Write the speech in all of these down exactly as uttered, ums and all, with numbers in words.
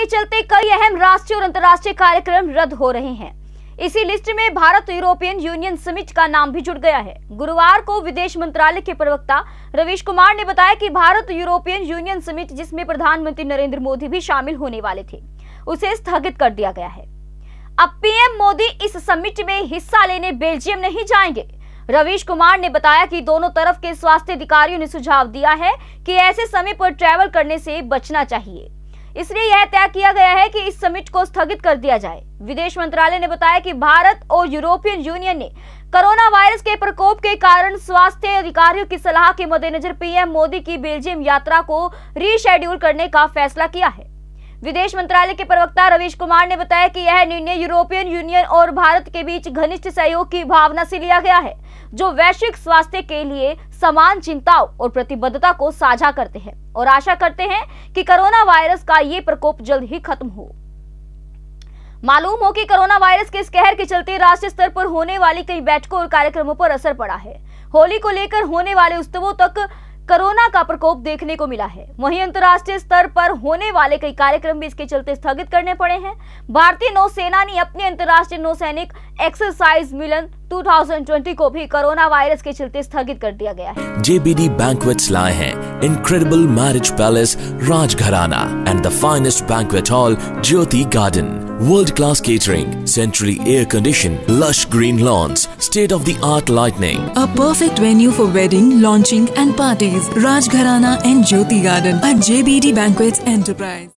चलते कई अहम राष्ट्रीय और अंतर्राष्ट्रीय कार्यक्रम रद्द हो रहे हैं। इसी लिस्ट में भारत यूरोपियन यूनियन समिट का नाम भी जुड़ गया है। गुरुवार को विदेश मंत्रालय के प्रवक्ता रवीश कुमार ने बताया कि भारत यूरोपियन यूनियन समिट, जिसमें प्रधानमंत्री नरेंद्र मोदी भी शामिल होने वाले थे, उसे स्थगित कर दिया गया है। अब पीएम मोदी इस समिट में हिस्सा लेने बेल्जियम नहीं जाएंगे। रवीश कुमार ने बताया कि दोनों तरफ के स्वास्थ्य अधिकारियों ने सुझाव दिया है कि ऐसे समय पर ट्रैवल करने से बचना चाहिए, इसलिए यह तय किया गया है कि इस समिट को स्थगित कर दिया जाए। विदेश मंत्रालय ने बताया कि भारत और यूरोपियन यूनियन ने कोरोना वायरस के प्रकोप के कारण स्वास्थ्य अधिकारियों की सलाह के मद्देनजर पीएम मोदी की बेल्जियम यात्रा को रीशेड्यूल करने का फैसला किया है। विदेश मंत्रालय के प्रवक्ता रवीश कुमार ने बताया कि यह निर्णय यूरोपियन यूनियन और भारत के बीच घनिष्ठ सहयोग की भावना से लिया गया है, जो वैश्विक स्वास्थ्य के लिए समान चिंताओं और प्रतिबद्धता को साझा करते हैं और आशा करते हैं कि कोरोना वायरस का ये प्रकोप जल्द ही खत्म हो। मालूम हो कि कोरोना वायरस के इस कहर के चलते राष्ट्रीय स्तर पर होने वाली कई बैठकों और कार्यक्रमों पर असर पड़ा है। होली को लेकर होने वाले उत्सवों तक कोरोना का प्रकोप देखने को मिला है। वहीं अंतर्राष्ट्रीय स्तर पर होने वाले कई कार्यक्रम भी इसके चलते स्थगित करने पड़े हैं। भारतीय नौसेना ने अपनी अंतर्राष्ट्रीय नौसैनिक एक्सरसाइज मिलन दो हज़ार बीस को भी कोरोना वायरस के चलते स्थगित कर दिया गया है। J B D Banquets लाए हैं Incredible Marriage Palace Rajgharana and the finest banquet hall Jyoti Garden. World-class catering, centrally air-conditioned, lush green lawns, state-of-the-art lighting. A perfect venue for wedding, launching and parties. Rajgharana and Jyoti Garden at J B D Banquets Enterprise.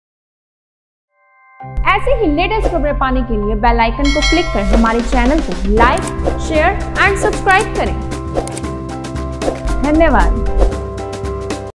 ऐसे ही latest खबरें पाने के लिए bell icon को click कर हमारे channel को like, share and subscribe करें। धन्यवाद।